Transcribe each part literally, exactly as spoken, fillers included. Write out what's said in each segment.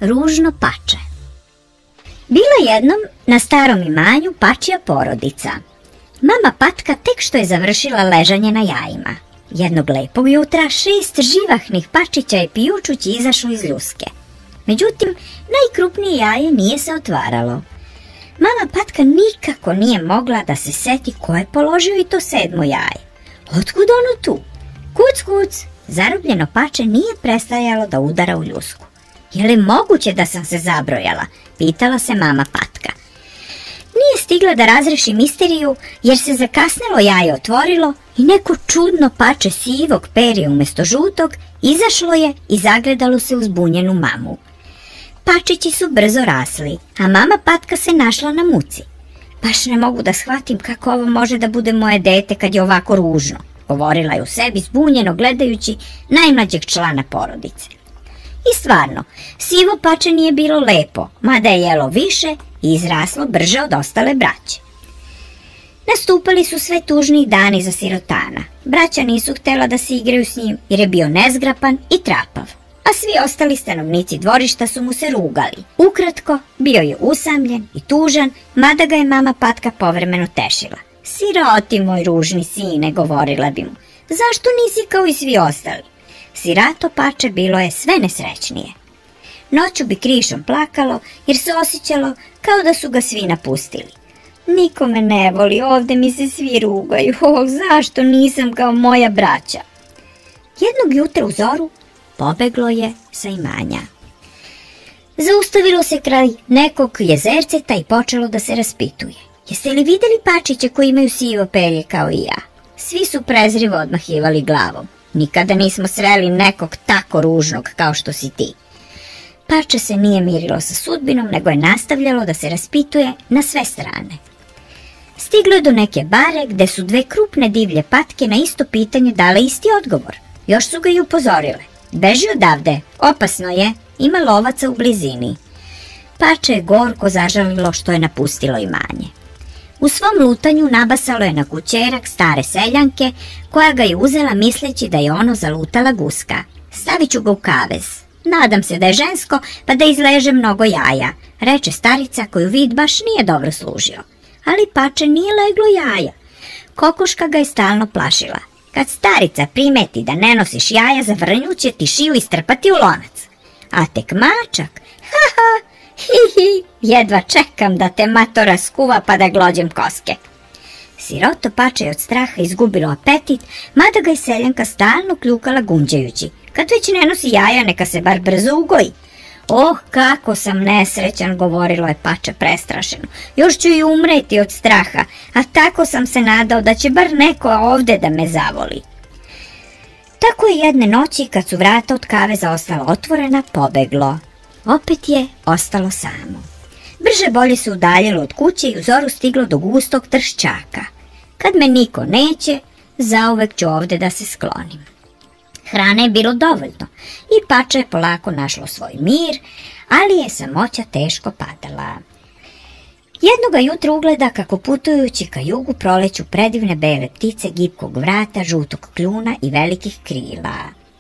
Ružno pače. Bila jednom na starom imanju pačija porodica. Mama Patka tek što je završila ležanje na jajima. Jednog lepog jutra šest živahnih pačića je pijučući izašlo iz ljuske. Međutim, najkrupnije jaje nije se otvaralo. Mama Patka nikako nije mogla da se seti ko je položio i to sedmo jaje. Otkud ono tu? Kuc, kuc! Zarobljeno pače nije prestajalo da udara u ljusku. Je li moguće da sam se zabrojala? Pitala se mama Patka. Nije stigla da razreši misteriju jer se zakasnelo jaje otvorilo i neko čudno pače sivog perja umjesto žutog izašlo je i zagledalo se u zbunjenu mamu. Pačići su brzo rasli, a mama Patka se našla na muci. Baš ne mogu da shvatim kako ovo može da bude moje dete kad je ovako ružno, govorila je u sebi zbunjeno gledajući najmlađeg člana porodice. I stvarno, sivo pače nije bilo lepo, mada je jelo više i izraslo brže od ostale braće. Nastupali su sve tužniji dani za sirotana. Braća nisu htjela da se igraju s njim jer je bio nezgrapan i trapav, a svi ostali stanovnici dvorišta su mu se rugali. Ukratko, bio je usamljen i tužan, mada ga je mama Patka povremeno tešila. Siroti moj ružni sine, govorila bi mu, zašto nisi kao i svi ostali? Sirato pače bilo je sve nesrećnije. Noću bi krišom plakalo jer se osjećalo kao da su ga svi napustili. Niko me ne voli, ovde mi se svi rugaju, oh, zašto nisam kao moja braća? Jednog jutra u zoru pobeglo je sa imanja. Zaustavilo se kraj nekog jezerceta i počelo da se raspituje. Jeste li vidjeli pačiće koji imaju sivo perje kao i ja? Svi su prezrivo odmahivali glavom. Nikada nismo sreli nekog tako ružnog kao što si ti. Pače se nije mirilo sa sudbinom, nego je nastavljalo da se raspituje na sve strane. Stiglo je do neke bare gde su dve krupne divlje patke na isto pitanje dale isti odgovor. Još su ga i upozorile. Beži odavde, opasno je, ima lovaca u blizini. Pače je gorko zažalilo što je napustilo imanje. U svom lutanju nabasalo je na kućerak stare seljanke, koja ga je uzela misleći da je ono zalutala guska. Stavit ću ga u kavez. Nadam se da je žensko, pa da izleže mnogo jaja, reče starica koju vid baš nije dobro služio. Ali pače nije leglo jaja. Kokoška ga je stalno plašila. Kad starica primeti da ne nosiš jaja, zavrnju će ti šiju istrpati u lonac. A tek mačak, ha ha, hi hi, jedva čekam da te matora skuva pa da glođem koske. Siroto pače je od straha izgubilo apetit, mada ga je seljanka stalno kljukala gunđajući. Kad već ne nosi jaja, neka se bar brzo ugoji. Oh, kako sam nesrećan, govorilo je pače prestrašeno. Još ću i umreti od straha, a tako sam se nadao da će bar neko ovde da me zavoli. Tako je jedne noći, kad su vrata od kaveza ostala otvorena, pobeglo. Opet je ostalo samo. Brže bolje se udaljilo od kuće i u zoru stiglo do gustog tršćaka. Kad me niko neće, zauvek ću ovde da se sklonim. Hrane je bilo dovoljno i pače je polako našlo svoj mir, ali je samoća teško padala. Jednoga jutra ugleda kako putujući ka jugu proleću predivne bele ptice gibkog vrata, žutog kljuna i velikih krila.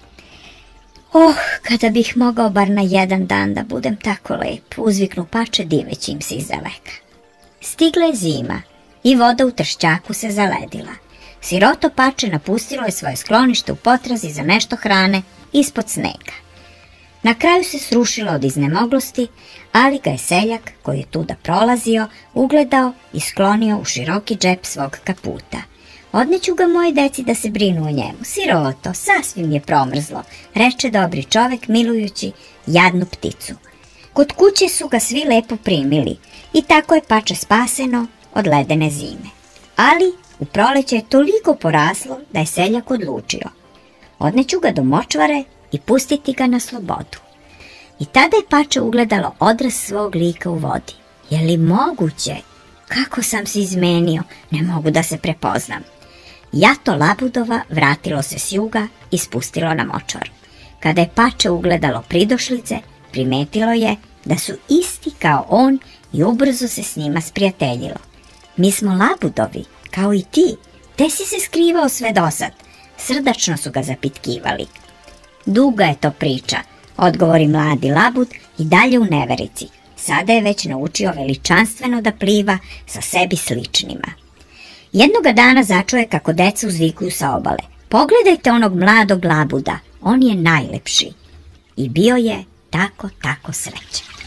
Oh, kada bih mogao bar na jedan dan da budem tako lep, uzviknu pače diveći im se izdaleka. Stigla je zima i voda u tršćaku se zaledila. Siroto pače napustilo je svoje sklonište u potrazi za nešto hrane ispod snega. Na kraju se srušilo od iznemoglosti, ali ga je seljak koji je tuda prolazio ugledao i sklonio u široki džep svog kaputa. Odneću ga moje deci da se brinu o njemu. Siroto, sasvim je promrzlo, reče dobri čovek milujući jadnu pticu. Kod kuće su ga svi lepo primili i tako je pače spaseno od ledene zime. Ali u proleće je toliko poraslo da je seljak odlučio. Odneću ga do močvare i pustiti ga na slobodu. I tada je pače ugledalo odraz svog lika u vodi. Je li moguće? Kako sam se izmenio, ne mogu da se prepoznam. Jato labudova vratilo se s juga i spustilo na močvaru. Kada je pače ugledalo pridošlice, primetilo je da su isti kao on i ubrzo se s njima sprijateljilo. Mi smo labudovi, kao i ti, te si se skrivao sve dosad, srdačno su ga zapitkivali. Duga je to priča, odgovori mladi labud i dalje u neverici. Sada je već naučio veličanstveno da pliva sa sebi sličnima. Jednoga dana začuo je kako deca uzvikuju sa obale. Pogledajte onog mladog labuda, on je najlepši. I bio je tako, tako srećan.